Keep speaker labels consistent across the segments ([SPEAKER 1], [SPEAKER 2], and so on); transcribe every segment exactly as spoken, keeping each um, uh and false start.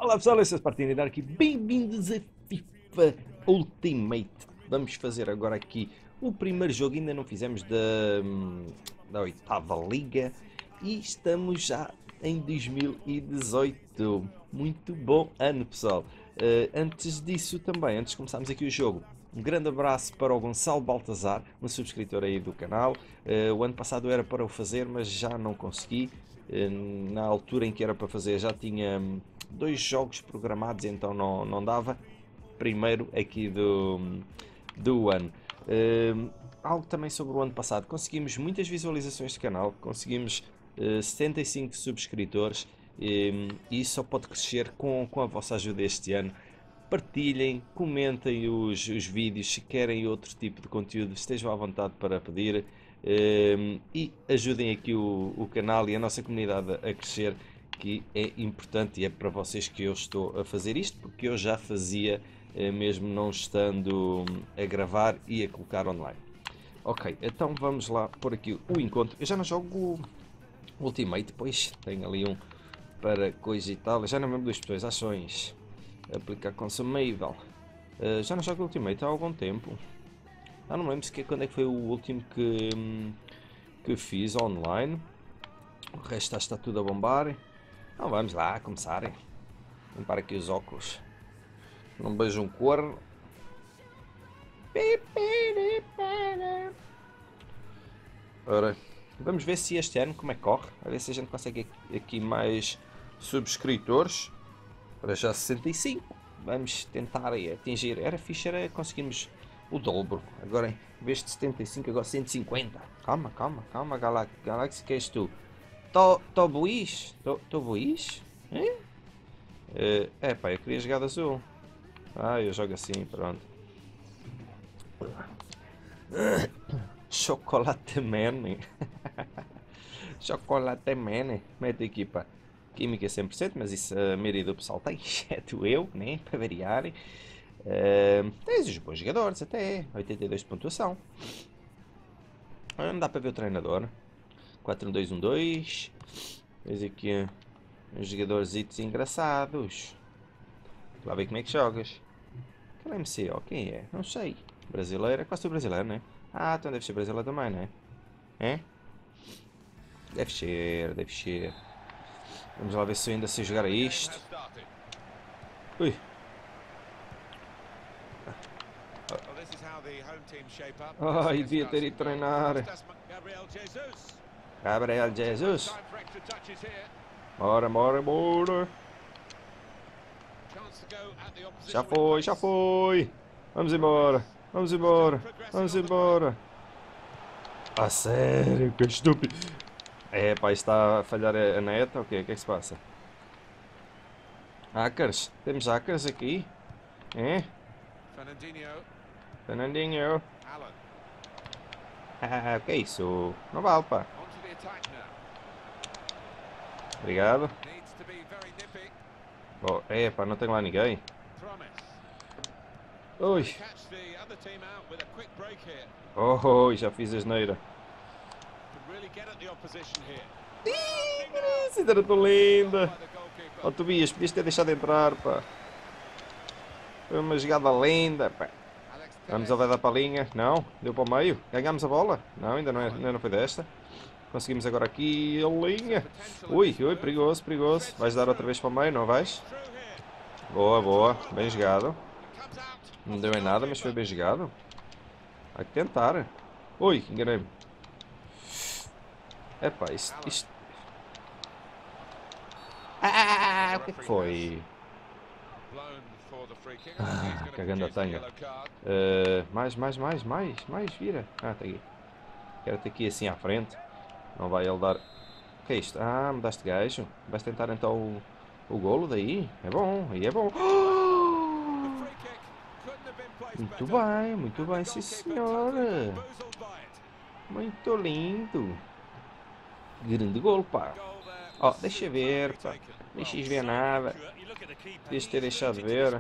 [SPEAKER 1] Olá pessoal, eu sou o Spartini Dark e bem-vindos a FIFA Ultimate. Vamos fazer agora aqui o primeiro jogo, ainda não fizemos da, da oitava liga e estamos já em dois mil e dezoito. Muito bom ano, pessoal. Uh, antes disso também, antes de começarmos aqui o jogo, um grande abraço para o Gonçalo Baltazar, um subscritor aí do canal. Uh, o ano passado era para o fazer, mas já não consegui. Uh, na altura em que era para fazer já tinha hum, dois jogos programados, então não, não dava. Primeiro aqui do, do ano. Uh, algo também sobre o ano passado. Conseguimos muitas visualizações de canal, conseguimos uh, setenta e cinco subscritores e, e isso só pode crescer com, com a vossa ajuda este ano. Partilhem, comentem os, os vídeos, se querem outro tipo de conteúdo, estejam à vontade para pedir. Um, e ajudem aqui o, o canal e a nossa comunidade a crescer, que é importante e é para vocês que eu estou a fazer isto, porque eu já fazia eh, mesmo não estando a gravar e a colocar online. Ok, então vamos lá pôr aqui o encontro. Eu já não jogo o Ultimate, pois tenho ali um para coisa e tal. Eu já não me lembro das pessoas, ações, aplicar consumível. Uh, já não jogo Ultimate há algum tempo. Ah, não me lembro sequer quando é que foi o último que, que fiz online. O resto está tudo a bombar. Então vamos lá começar. Limpar aqui os óculos. Não vejo um corno. Ora, vamos ver se este ano como é que corre. A ver se a gente consegue aqui mais subscritores. Para já sessenta e cinco. Vamos tentar atingir. Era fixe, era conseguirmos o dobro. Agora, em vez de setenta e cinco, agora cento e cinquenta. Calma, calma, calma, Galax Galaxy, que és tu? Tô buís? Tô buís? É, é pá, eu queria jogar de azul. Ah, eu jogo assim, pronto. Chocolate Man. Chocolate Man. Mete aqui, pá. Química cem por cento, mas isso a maioria do pessoal tem, exceto eu, né? Para variar. Uh, tens os bons jogadores até, oitenta e dois de pontuação. Ah, não dá para ver o treinador. quatro um dois um dois. Tens aqui uns jogadores engraçados. Lá ver como é que jogas. Aquele M C O, quem é? Não sei. Brasileira? Quase sou brasileiro, né? Ah, então deve ser brasileiro também, né? É? Deve ser, deve ser. Vamos lá ver se eu ainda sei jogar a isto. Ui. Ai, devia ter ido treinar. Gabriel Jesus. Bora, bora, bora. Já foi, já foi. Vamos embora. Vamos embora. Vamos embora. A sério, que estúpido. É, pá, está a falhar a neta? O quê? O que é que se passa? Hackers? Temos hackers aqui? É? Fernandinho. Ah, o que é isso? Não vale, pá. Obrigado. Oh, é, pá, não tem lá ninguém. Ui. Oh, oh, já fiz a asneira. Ih, ainda tão linda. Oh, Tobias, podias ter deixado de entrar, pá. Foi uma jogada linda, pá. Vamos ao dar para a linha. Não, deu para o meio. Ganhámos a bola. Não, ainda não, é, ainda não foi desta. Conseguimos agora aqui a linha. Ui, ui, perigoso, perigoso. Vais dar outra vez para o meio, não vais? Boa, boa. Bem jogado. Não deu em nada, mas foi bem jogado. Vai tentar. Ui, enganei-me. Epá, isto... isto... Ah, o que é que foi? Ah, cagando a tanga. Uh, mais, mais, mais, mais, mais, vira. Ah, tá aqui. Quero-te aqui assim à frente. Não vai ele dar... O que é isto? Ah, mudaste de gajo. Vais tentar então o, o golo daí? É bom, aí é bom. Muito bem, muito bem, sim senhora. Muito lindo. Grande golo, pá. Ó, oh, deixa ver, pá. Deixas ver nada. Deixa ter deixado de ver.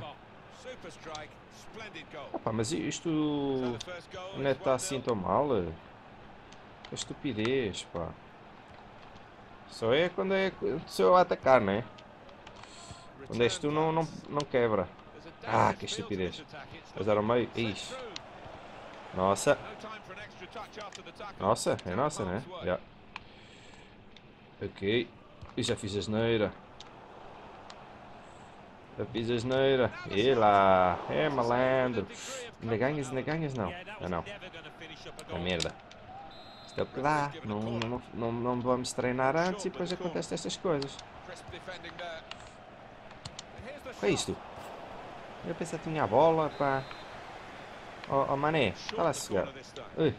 [SPEAKER 1] Opa, mas isto não está assim tão mal. Que estupidez, pá. Só é quando é só eu a atacar, né? Onde és tu não, não, não quebra. Ah, que estupidez. Mas era o meio. Ixi. Nossa. Nossa, é nossa, né? Yeah. Ok. E já fiz a asneira. Já fiz a asneira. E lá. É malandro. Ainda ganhas, ainda ganhas, não. Ah, não. É merda. Isto é o que dá. Não, não, não, não vamos treinar antes e depois acontecem estas coisas. O que é isto? Eu pensei que tinha a bola, pá. Oh, oh mané, está lá a chegar. Ui.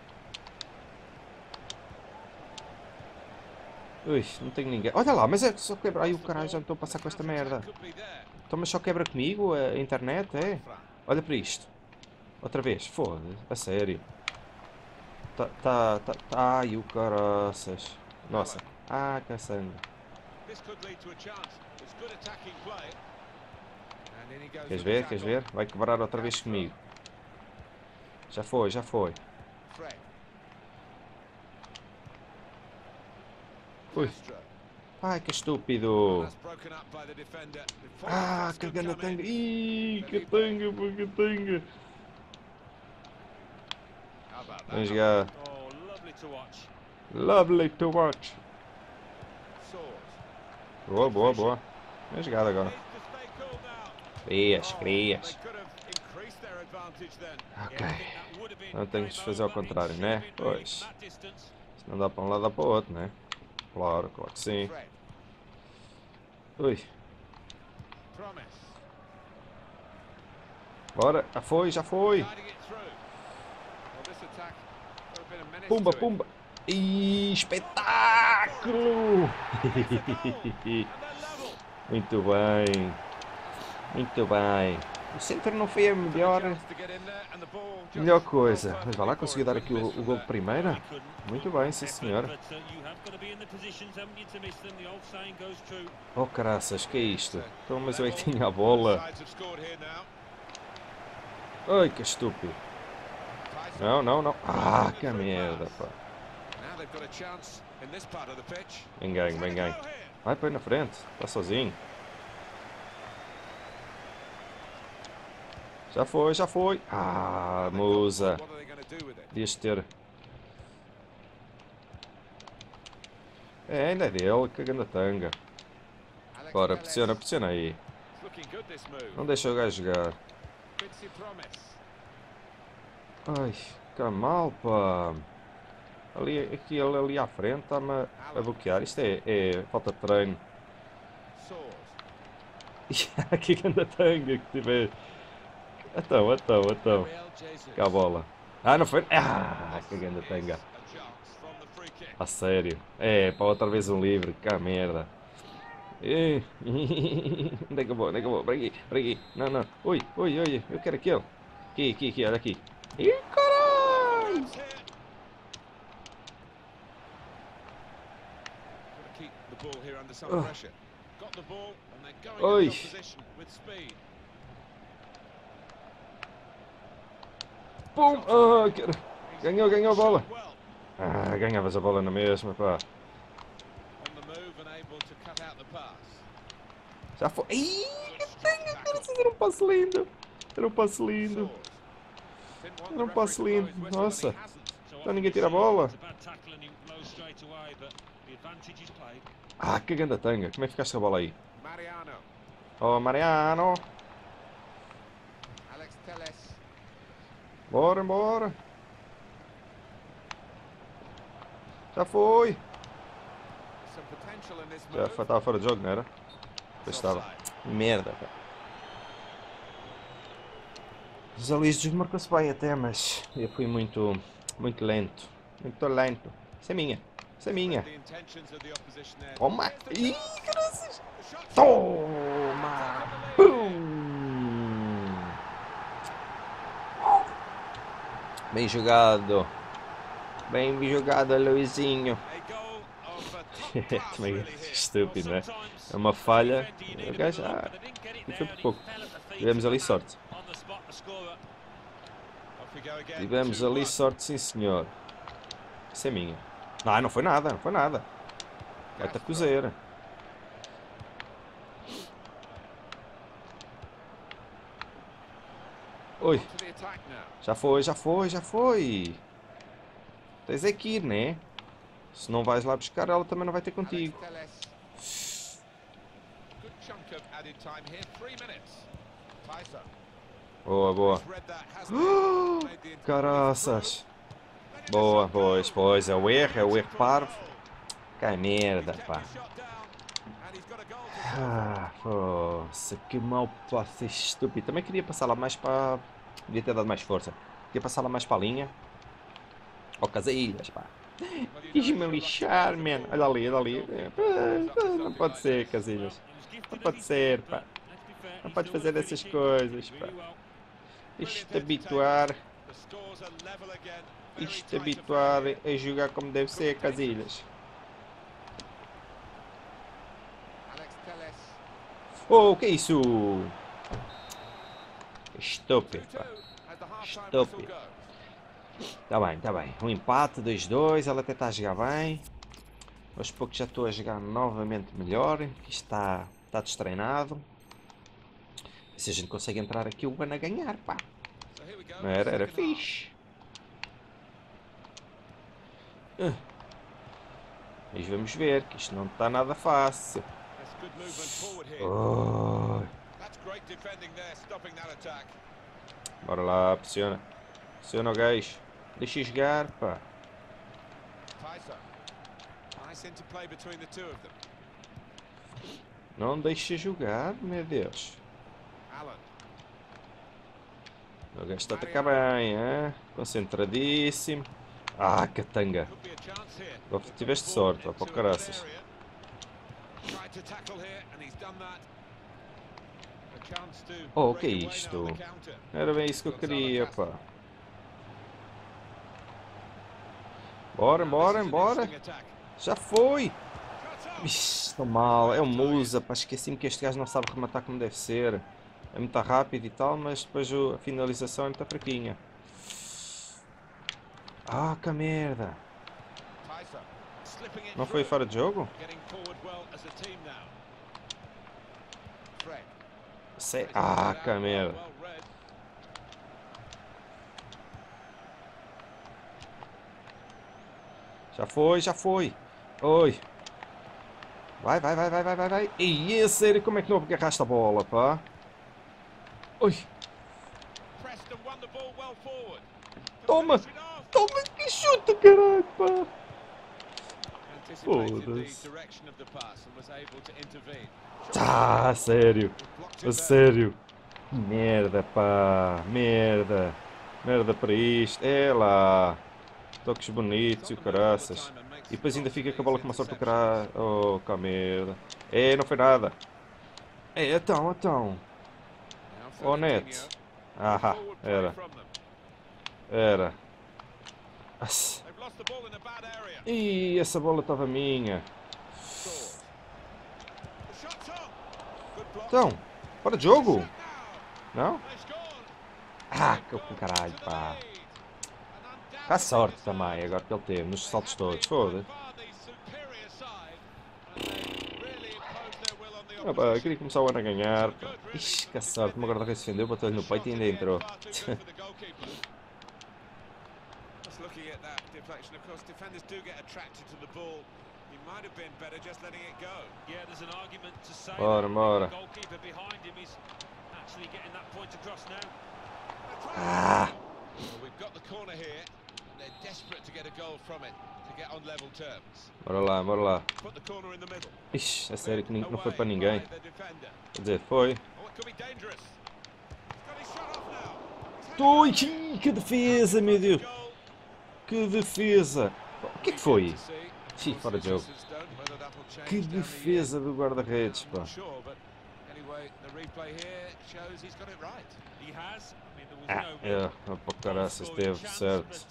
[SPEAKER 1] Ui, não tenho ninguém. Olha lá, mas é só quebra. Ai, o caralho, já me estou a passar com esta merda. Então, mas só quebra comigo a internet, é? Olha para isto. Outra vez, foda-se, a sério. Tá, tá, tá, tá. Ai, o caraças. Nossa. Ah, caçanga. Queres ver, queres ver? Vai quebrar outra vez comigo. Já foi, já foi. Ui. Ai, que estúpido. Ah, que ganda tanga. Ih, que tanga, pô, que tanga. Vamos jogar. Lovely to watch. Boa, boa, boa. Vamos jogar agora. Crias, crias. Ok. Não tenho que fazer ao contrário, né? Pois. Se não dá para um lado, dá para o outro, né? Claro, claro que sim. Ui. Bora, já foi, já foi. Pumba, pumba. Ih, espetáculo! Muito bem. Muito bem. O centro não foi a melhor, melhor coisa. Mas vai lá, conseguiu dar aqui o, o gol de primeira? Muito bem, sim senhor. Oh caraças, que é isto? Então, mas eu é que tinha a bola. Ai, que estúpido. Não, não, não. Ah, que merda, pá. Bem ganho, bem ganho. Vai para aí na frente, está sozinho. Já foi, já foi. Ah, musa. Devias ter. É, ainda é dele, cagando a tanga. Bora, pressiona, pressiona aí. Não deixa o gajo jogar. Ai, fica mal, pá. Ali, aqui, ele ali à frente está-me a, a bloquear. Isto é, é falta de treino. Que ganda tanga que tiver. Então, então, então. Cá a bola. Ah, não foi? Ah, que ganda tanga. A sério. É, para outra vez um livre. Que merda. Eh, Onde é que eu vou? Onde é que eu vou? Para aqui, para aqui. Não, não. Ui, ui, ui. Eu quero aquele. Aqui, aqui, aqui. Olha aqui. Ih, caralho. Oh. Oi. Pum! Ah, quero. Ganhou, ganhou a bola. Ah, ganhavas a bola na mesma, pá. Já foi. Ih, que tenho, cara, era um passo lindo. Era um passo lindo. Era um passo lindo. Nossa. Então ninguém tira a bola. Ah, que ganda tanga. Como é que ficaste a bola aí? Oh, Mariano. Bora, bora. Já foi. Já estava fora de jogo, não era? Pois estava. Merda, pá. Os Alícios marcou-se bem até, mas eu fui muito, muito lento. Muito lento. Isso é minha. Isso é minha. Toma! Ih, graças! Toma! Pum! Bem jogado. Bem jogado, Luizinho. Também é estúpido, não é? É uma falha. O gajo, ah, e foi por pouco. Tivemos ali sorte. Tivemos ali sorte, sim senhor. Isso é minha. Não, não foi nada, não foi nada. Vai-te a cozer. Oi. Já foi, já foi, já foi. Tens é que ir, né? Se não vais lá buscar, ela também não vai ter contigo. Boa, boa. Caraças. Boa, pois, pois. É o erro, é o erro parvo. Cai merda, pá. Ah, poça, que mal passe estúpido. Também queria passar lá mais para... Devia ter dado mais força. Queria passar lá mais para a linha. Ó, Casilhas, pá. Quis-me lixar, man. Olha ali, olha ali. Não pode ser, Casilhas. Não pode ser, pá. Não pode fazer essas coisas, pá. Isto habituar. Isto habituar a jogar como deve ser, Casilhas. Oh, que é isso? Estúpido, pá. Estúpido. Tá bem, tá bem. Um empate, dois dois. Ela até está a jogar bem. Aos poucos já estou a jogar novamente melhor. Isto está, está destreinado. Se a gente consegue entrar aqui, o ano a ganhar, pá. Não era, era fixe. Uh. Mas vamos ver, que isto não está nada fácil. Oh. Bora lá, pressiona. Pressiona o gajo. Deixa jogar, pá. Não deixa jogar, meu Deus. O gajo está a atacar bem, hein? Concentradíssimo. Ah, catanga. Agora tiveste sorte, vai para o caraças. Oh, o que é isto? Era bem isso que eu queria, pá. Bora, bora, bora. Já foi. Ixi, estou mal. É um Musa, pá. Esqueci-me que este gajo não sabe rematar como deve ser. É muito rápido e tal, mas depois a finalização é muito fraquinha. Ah, que merda. Não foi fora de jogo? Sei. Ah, que merda. Já foi, já foi. Oi. Vai, vai, vai, vai, vai, vai, vai. E é sério, como é que não agarraste a bola, pá? Oi. Toma! Toma, que chute, caralho, pá! Foda-se. Ah, a sério. A sério. Merda, pá. Merda. Merda para isto. É lá. Toques bonitos e o caraças. E depois ainda fica com a bola com uma sorte do caralho. Oh, que merda. É, não foi nada. É, então, então. Oh, net. Ah, era. Era. Ih, essa bola estava minha. Então, fora de jogo? Não? Ah, que caralho, pá. Dá sorte também, agora que ele teve, nos saltos todos. Foda-se. Ah, pá, eu queria começar o ano a ganhar. Pá. Ixi, que sorte. O meu guarda-redes se defendeu, bateu-lhe no peito e ainda entrou. Bora, bora. Ah! Bora lá, bora lá. Ixi, é sério que não foi para ninguém. Quer dizer, foi. Ui, que defesa, meu Deus. Que defesa. O que é que foi? Sim, fora de jogo. Que defesa do guarda-redes, pá. Ah, é, para o caraças teve, certo.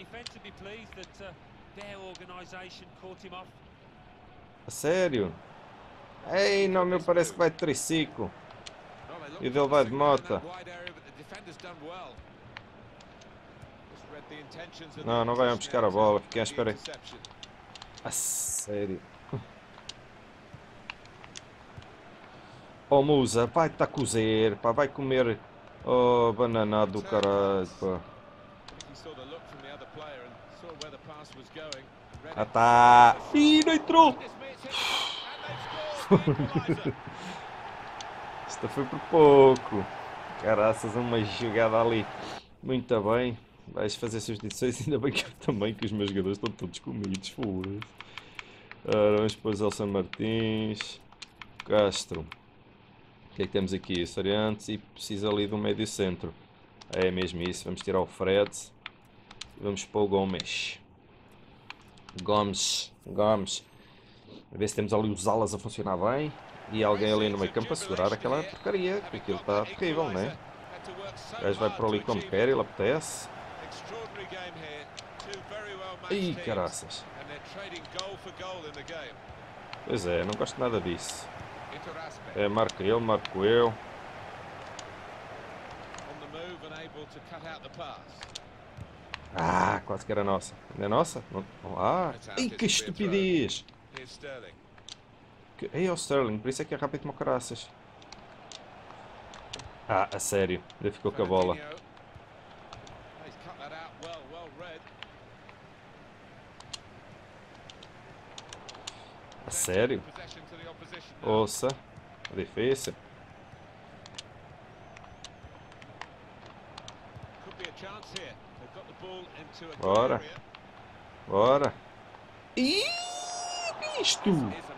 [SPEAKER 1] A sério? Ei, não, meu, parece que vai de triciclo. E o dele vai de moto. Não, não vai buscar a bola, fiquei à espera. A sério. Oh, Musa, vai-te a cozer, pá, vai comer Oh, bananado do caralho, pá. Ah tá. Ih, não entrou. Esta foi por pouco. Caraças, uma jogada ali. Muito bem. Vais fazer substituições, ainda bem que eu também, que os meus jogadores estão todos comidos. Foda-se. Ora, vamos depois Elson Martins. Castro. O que é que temos aqui? Soriantes e precisa ali do médio centro. É mesmo isso. Vamos tirar o Fred. E vamos pôr o Gomes. Gomes. Gomes. A ver se temos ali os alas a funcionar bem. E alguém ali no meio campo a segurar aquela porcaria. Porque aquilo está terrível, não é? O gajo vai por ali como quer, ele apetece. Ih, caraças. Pois é, não gosto nada disso. É, marca ele, marco eu. Ah, quase que era nossa. Não é nossa? Não... Ah, ei, que estupidez! Que... Ei, é o Sterling, por isso é que é rápido como caraças. Ah, a sério, ele ficou com a bola. A sério? Ouça, difícil. Bora. Bora. Ih, isto!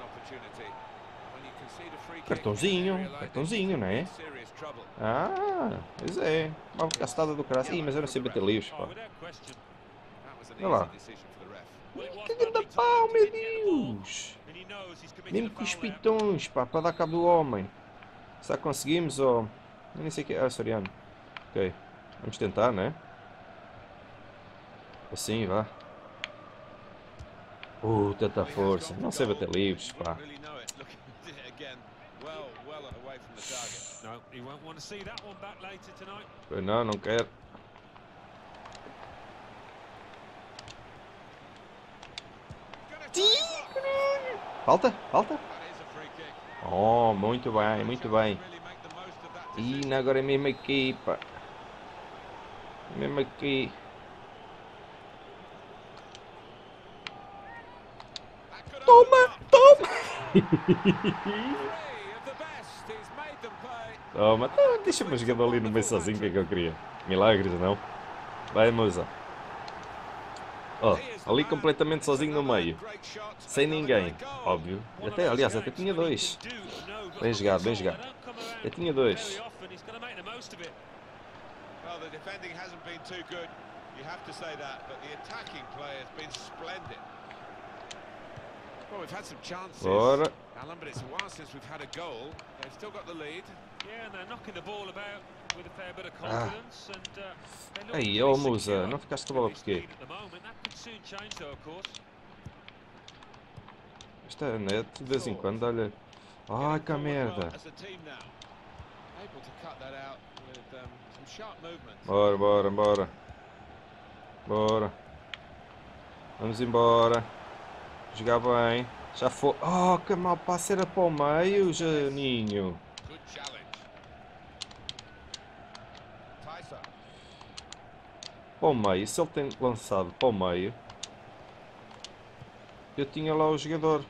[SPEAKER 1] Cartãozinho, cartãozinho, não é? Ah, pois é. Uma castada do caralho. Ih, mas eu não sei bater livros, pá. Olha lá. Que grande pau, meu Deus! Mesmo com os pitões, pá, para dar cabo do homem. Será que conseguimos, ou... Eu nem sei o que é. Ah, Soriano. Ok. Vamos tentar, né? Assim, vá. Uh, tanta força. Não sei bater livros, pá. Pois não, não quero. Falta, falta. Oh, muito bem, muito bem. E agora é mesmo aqui, pá. Mesmo aqui. Toma, toma. Toma, tá, deixa-me jogar ali no meio sozinho, o que é que eu queria? Milagres, não? Vai, moça. Oh, ali completamente sozinho no meio. Sem ninguém, óbvio. Até, aliás, até tinha dois. Bem jogado, bem jogado. Eu tinha dois. Bora. Ah. Aí, ô Musa, não ficaste com a bola porquê? Esta é net, de vez em quando, olha. Ai, que merda. Bora, bora, bora. Bora. Vamos embora. Jogar bem. Já foi. Oh, que mal passe era para o meio, Janinho. Para o meio. Se ele tem lançado para o meio, eu tinha lá o jogador.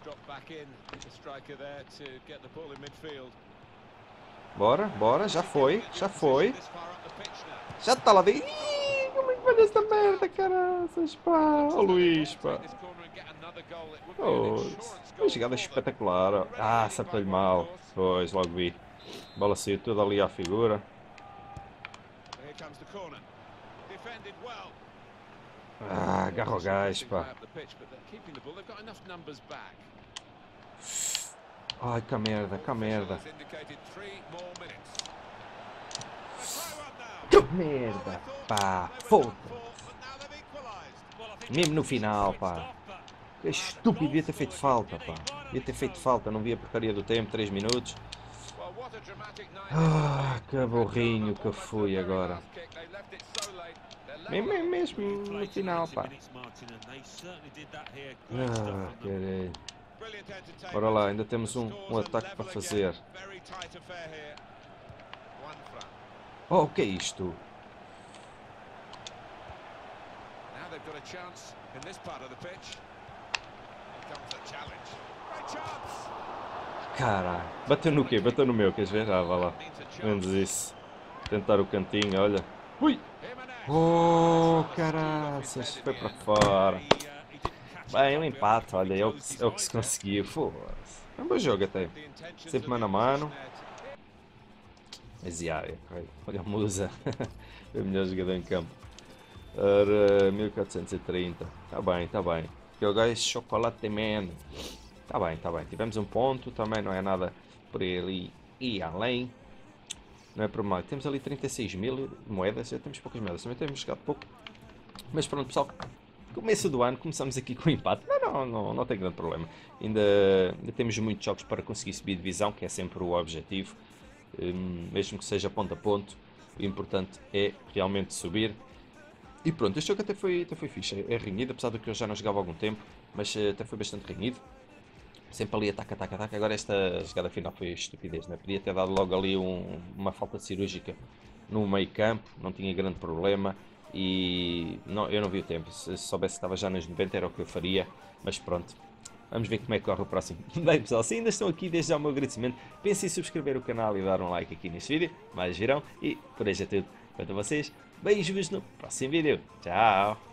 [SPEAKER 1] Bora, bora. Já foi. Já foi. Já está lá dentro. Ih, como é que vai esta merda, caraças, pá. Ó Luís, pá. Oh, uma jogada espetacular. Ah, acertou-lhe mal. Pois, logo vi. A bola saiu toda ali à figura. Ah, agarra o gajo, pá. Ai, que merda, que merda. Que merda, pá. Foda-se. Mesmo no final, pá. Que estúpido, devia ter feito falta, pá. Devia ter feito falta, não vi a porcaria do tempo, três minutos. Ah, que burrinho que eu fui agora. Mesmo, mesmo no final, pá. Ah, caralho. Bora lá, ainda temos um, um ataque para fazer. Oh, o que é isto?
[SPEAKER 2] Now they've got a chance in this part of the pitch. Here comes the challenge. Great chance.
[SPEAKER 1] Caralho. Bateu no quê? Bateu no meu, queres ver? Ah, vá lá.
[SPEAKER 2] Needs a
[SPEAKER 1] Menos
[SPEAKER 2] chance.
[SPEAKER 1] isso. Tentar o cantinho, olha. Ui!
[SPEAKER 2] Jimenez.
[SPEAKER 1] Oh,
[SPEAKER 2] That's rather skilled off his
[SPEAKER 1] caraças.
[SPEAKER 2] head in
[SPEAKER 1] Foi
[SPEAKER 2] the
[SPEAKER 1] para
[SPEAKER 2] end.
[SPEAKER 1] fora.
[SPEAKER 2] He, uh, he didn't catch it
[SPEAKER 1] Bem, um
[SPEAKER 2] properly.
[SPEAKER 1] empate,
[SPEAKER 2] I think
[SPEAKER 1] olha,
[SPEAKER 2] he
[SPEAKER 1] é o
[SPEAKER 2] closed
[SPEAKER 1] que,
[SPEAKER 2] his
[SPEAKER 1] é o que
[SPEAKER 2] eyes
[SPEAKER 1] se
[SPEAKER 2] there.
[SPEAKER 1] conseguiu. Foda-se. É um bom jogo até.
[SPEAKER 2] The intentions
[SPEAKER 1] Sempre
[SPEAKER 2] of the
[SPEAKER 1] mano a mano.
[SPEAKER 2] opposition there.
[SPEAKER 1] Mas yeah, é, olha a Musa. Foi o melhor jogador em campo. Ora, mil quatrocentos e trinta. Tá bem, tá bem. Que o gajo chocolate man. Tá bem, tá bem. Tivemos um ponto, também não é nada por ali e além. Não é por mal. Temos ali trinta e seis mil moedas. Já temos poucas moedas. Também temos jogado pouco. Mas pronto, pessoal. Começo do ano, começamos aqui com o empate. Não, não, não, não tem grande problema. Ainda, ainda temos muitos jogos para conseguir subir divisão, que é sempre o objetivo. Hum, mesmo que seja ponto a ponto, o importante é realmente subir. E pronto, este jogo até foi, até foi fixe. É renhido, apesar de que eu já não jogava há algum tempo, mas eh, até foi bastante renhido. Sempre ali ataca, ataca, ataca. Agora esta jogada final foi estupidez, né? Podia ter dado logo ali um- uma falta cirúrgica no meio campo, não tinha grande problema. E não, eu não vi o tempo. Se soubesse que estava já nos noventa era o que eu faria, mas pronto. Vamos ver como é que corre o próximo. Bem pessoal, se ainda estão aqui, desde já o meu agradecimento. Pensem em subscrever o canal e dar um like aqui neste vídeo. Mais virão e por hoje é tudo. Quanto a vocês, beijos no próximo vídeo. Tchau!